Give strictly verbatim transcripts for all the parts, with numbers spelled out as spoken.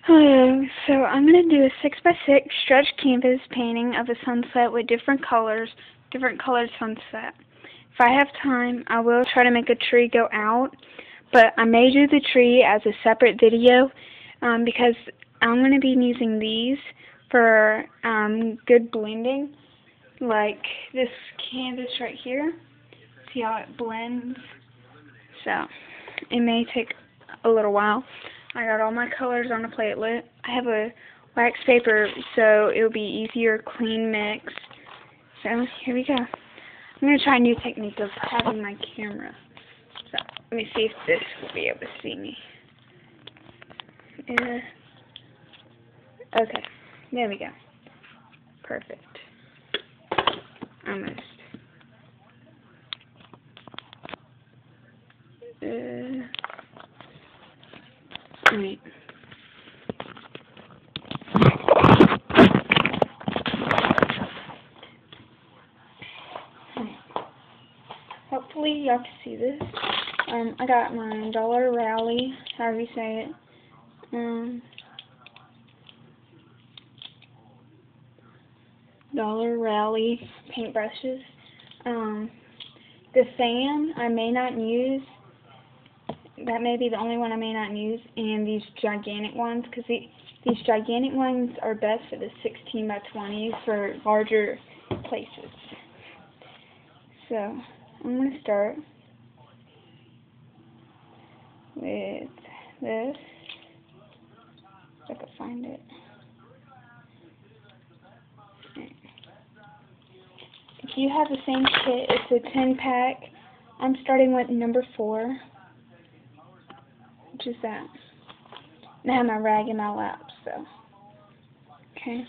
Hello, so I'm going to do a six by six stretch canvas painting of a sunset with different colors, different colored sunset. If I have time, I will try to make a tree go out, but I may do the tree as a separate video um, because I'm going to be using these for um, good blending, like this canvas right here. See how it blends? So, it may take a little while. I got all my colors on a platelet. I have a wax paper so it'll be easier, clean mix. So here we go. I'm going to try a new technique of having my camera. So let me see if this will be able to see me. Uh, okay, there we go. Perfect. Almost. Uh, Alright. Hopefully y'all can see this. Um, I got my Dollar Rally, however you say it. Um, Dollar Rally paintbrushes. Um, the fan I may not use. That may be the only one I may not use. And these gigantic ones, because the, these gigantic ones are best for the sixteen by twenties for larger places. So I'm going to start with this, if I can find it. If you have the same kit, it's a ten pack. I'm starting with number four, which is that. And I have my rag in my lap, so. Okay.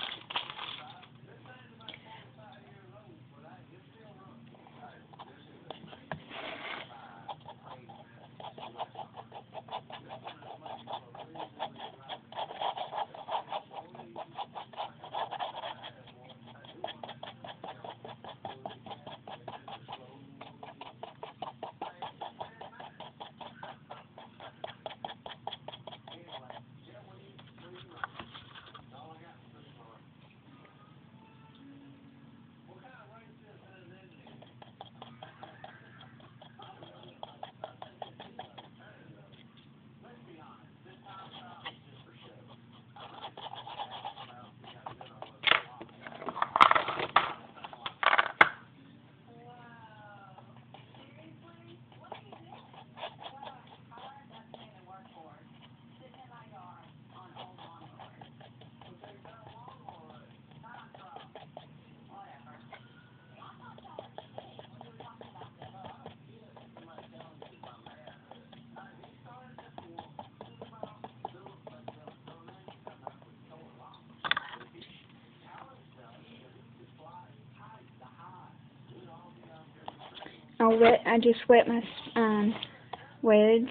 I wet. I just wet my um, wedge,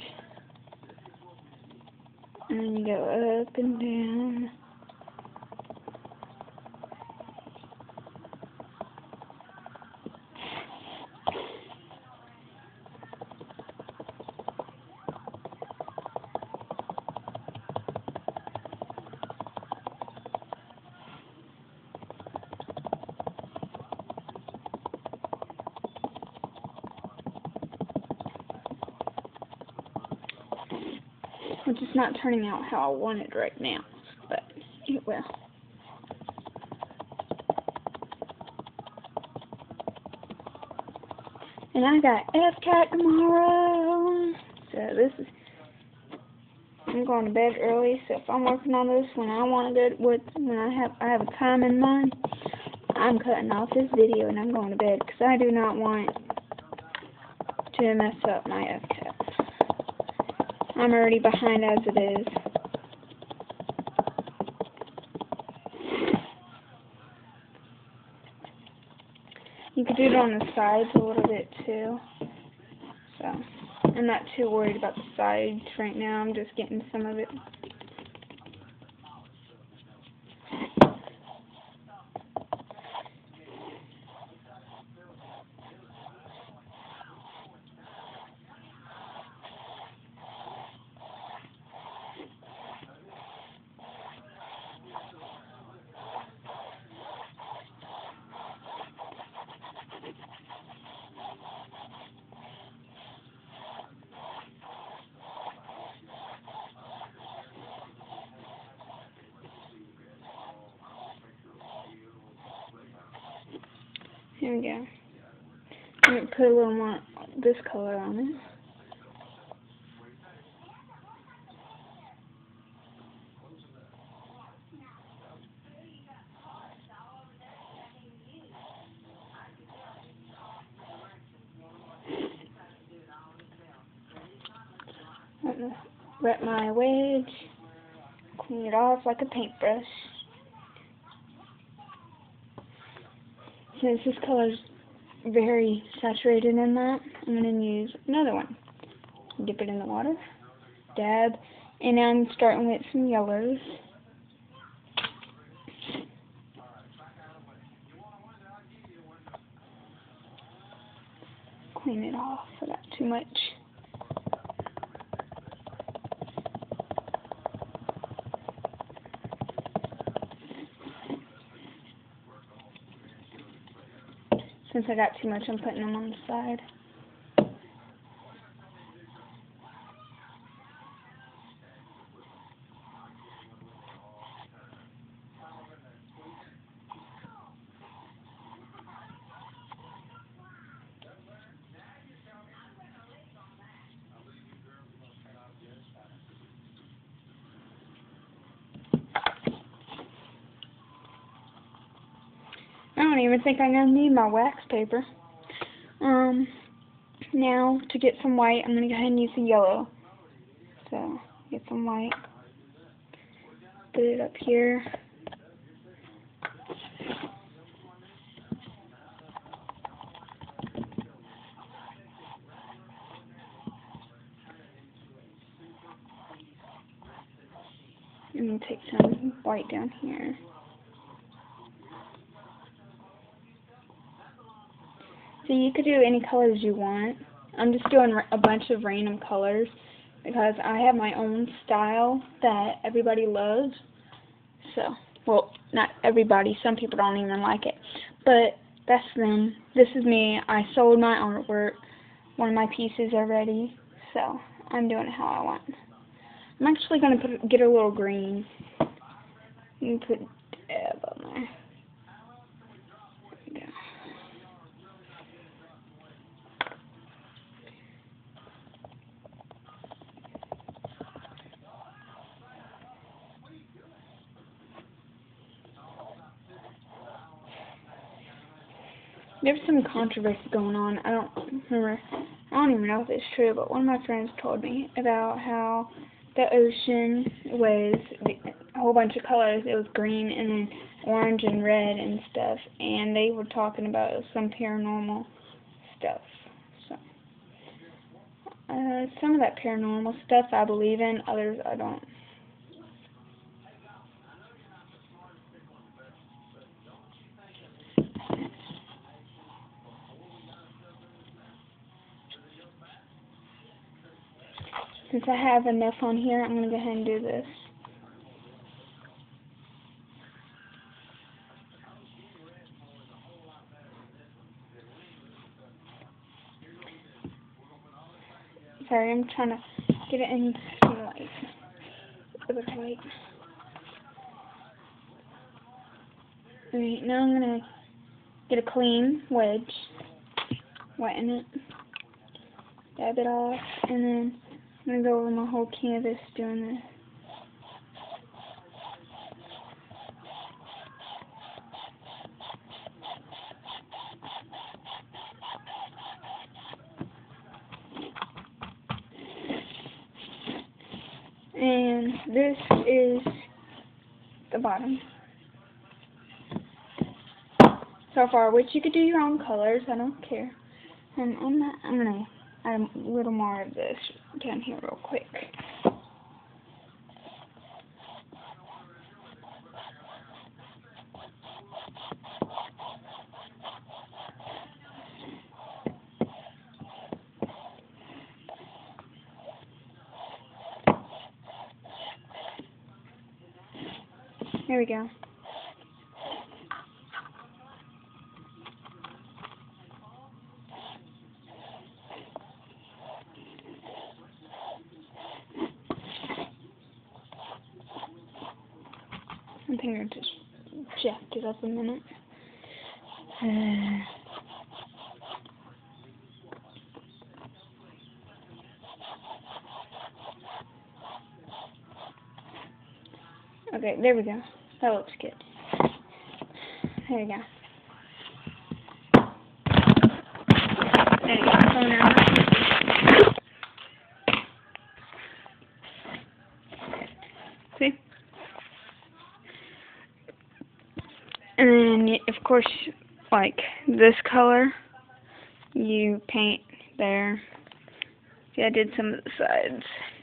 and then you go up and down. Which is not turning out how I want it right now, but it will. And I got F CAT tomorrow, so this is. I'm going to bed early, so if I'm working on this when I want to go, with when I have I have a time in mind, I'm cutting off this video and I'm going to bed because I do not want to mess up my F CAT. I'm already behind as it is. You could do it on the sides a little bit too. So, I'm not too worried about the sides right now. I'm just getting some of it. There we go. I'm going to put a little more this color on it. I'm going to wet my wedge, clean it off like a paintbrush. Since this color is very saturated in that, I'm going to use another one. Dip it in the water, dab, and now I'm starting with some yellows. Clean it off without too much. Since I got too much, I'm putting them on the side. I don't even think I'm going to need my wax paper. Um, now, to get some white, I'm going to go ahead and use the yellow. So, get some white. Put it up here. And then take some white down here. So you could do any colors you want. I'm just doing a bunch of random colors because I have my own style that everybody loves. So, well, not everybody. Some people don't even like it. But that's them. This is me. I sold my artwork. One of my pieces are ready. So, I'm doing it how I want. I'm actually going to put get a little green. You can put dab on there. There we go. There's some controversy going on. I don't remember. I don't even know if it's true, but one of my friends told me about how the ocean was a whole bunch of colors. It was green and then orange and red and stuff, and they were talking about some paranormal stuff. So, uh, some of that paranormal stuff I believe in, others I don't. Since I have enough on here, I'm going to go ahead and do this. Sorry, I'm trying to get it in some light. A bit of light. Alright, now I'm going to get a clean wedge, weten it, dab it off, and then I'm going to go over my whole canvas doing this. And this is the bottom. So far, which you could do your own colors, I don't care. And on that, I'm going to add a little more of this down here real quick. There we go. I think I just jacked it up a minute. Uh, Okay, there we go. That looks good. There we go. There you go. So now, see? And then, of course, like this color, you paint there. See, I did some of the sides.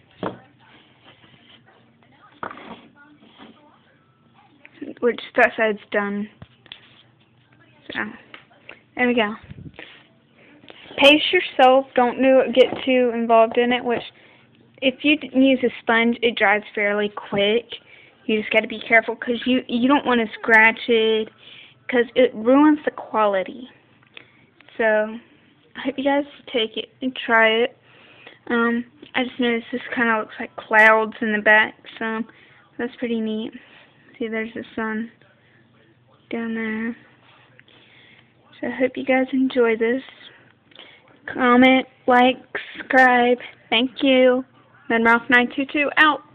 Which that side's done. So, there we go. Pace yourself. Don't do get too involved in it. Which, if you use a sponge, it dries fairly quick. You just got to be careful because you you don't want to scratch it because it ruins the quality. So, I hope you guys take it and try it. Um, I just noticed this kind of looks like clouds in the back, so that's pretty neat. See, there's the sun down there. So I hope you guys enjoy this. Comment, like, subscribe. Thank you. Then Ralph nine two two out.